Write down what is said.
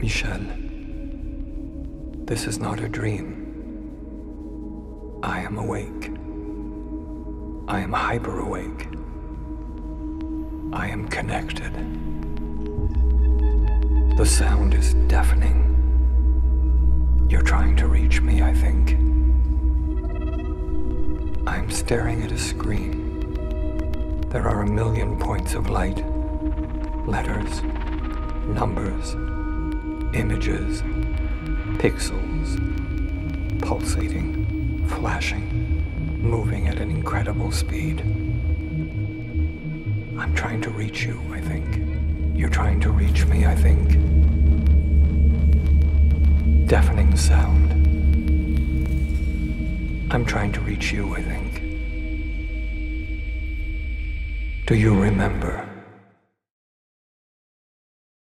Michel, this is not a dream. I am awake. I am hyper-awake. I am connected. The sound is deafening. You're trying to reach me, I think. I'm staring at a screen. There are a million points of light, letters, numbers, images, pixels, pulsating, flashing, moving at an incredible speed. I'm trying to reach you, I think. You're trying to reach me, I think. Deafening sound. I'm trying to reach you, I think. Do you remember?